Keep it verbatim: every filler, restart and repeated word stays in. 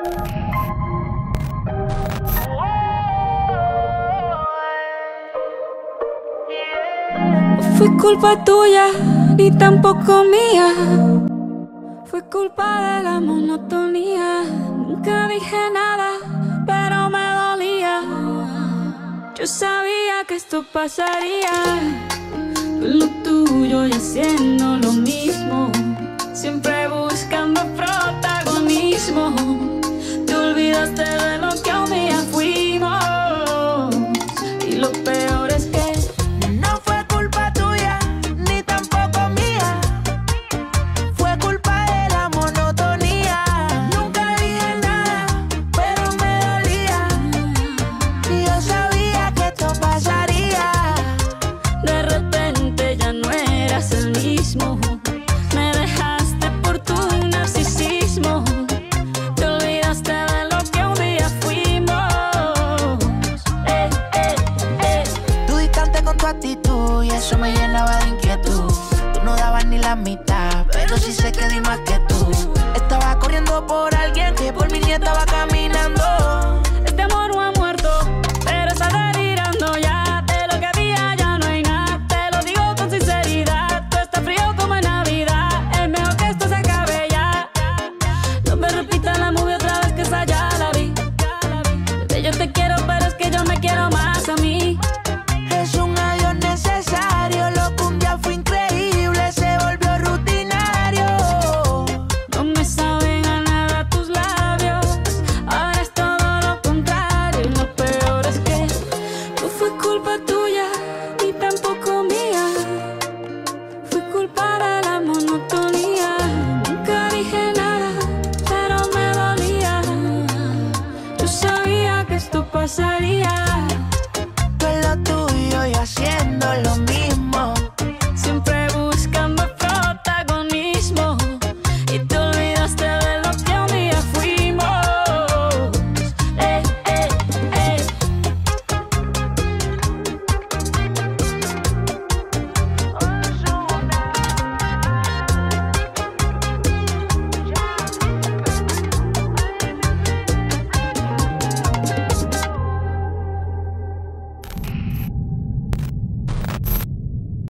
No fue culpa tuya, ni tampoco mía. Fue culpa de la monotonía. Nunca dije nada, pero me dolía. Yo sabía que esto pasaría. Tú en lo tuyo y haciendo lo mismo, siempre buscando protagonismo. Te olvidaste de lo que un día fuimos. Y lo peor es que no fue culpa tuya, ni tampoco mía. Fue culpa de la monotonía. Nunca dije nada, pero me dolía. Y yo sabía que esto pasaría. de repente ya no eras el mismo. Me dejaste por tu narcisismo. Te olvidaste de lo que un día fuimos. Eh, eh, eh. Tú distante con tu actitud y eso me llenaba de inquietud. Tú no dabas ni la mitad, pero sí sé que di más que tú. Estaba corriendo por alguien que por mí ni estaba caminando. Este amor no ha muerto, pero está delirando ya. De lo que había ya no hay nada. Te lo digo con sinceridad. Tú estás frío como en Navidad. Es mejor que esto se acabe ya. No me repitas la movie otra vez, que esa ya la vi. Bebé, yo te quiero, pero es que yo me quiero más a mí. Es un adiós necesario, lo que un día fue increíble se volvió rutinario. No me saben a nada tus labios. Ahora es todo lo contrario. Y lo peor es que no fue culpa tuya, ni tampoco mía. Fue culpa de la monotonía. Nunca dije nada, pero me dolía. Yo sabía que esto pasaría.